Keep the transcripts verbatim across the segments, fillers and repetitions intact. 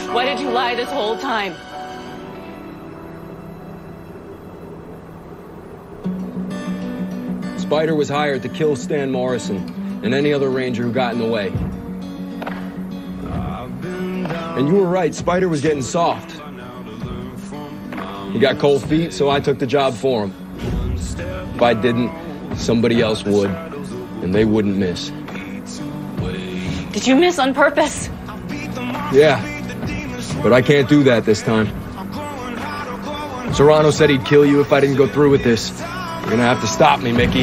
Why did you lie this whole time? Spider was hired to kill Stan Morrison and any other ranger who got in the way. And you were right, Spider was getting soft. He got cold feet, so I took the job for him. If I didn't, somebody else would, and they wouldn't miss. Did you miss on purpose? Yeah, but I can't do that this time. Serrano said he'd kill you if I didn't go through with this. You're gonna have to stop me, Micki.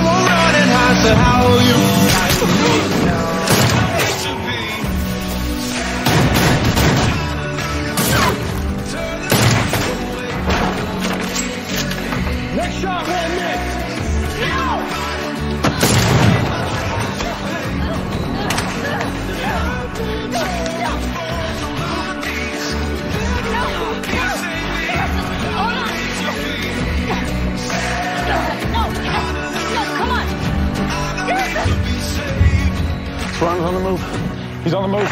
Next shot won't miss! Serrano's on the move. He's on the move.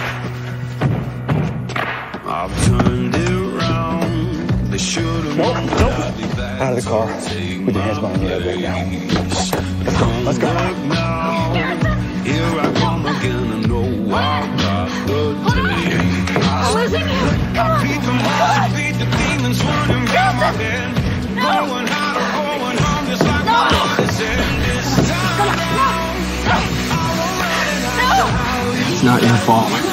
I've turned it around. They should have nope, nope. Out of the car. With your hands behind your head right now. Let's go. Let's go. Here I come again. I know I got the day. I'm losing you. Come on. Beat the monster, beat the demons, running round my head. Going hard, going home, just like my mother said. This time. Come on. No. No. It's not your fault.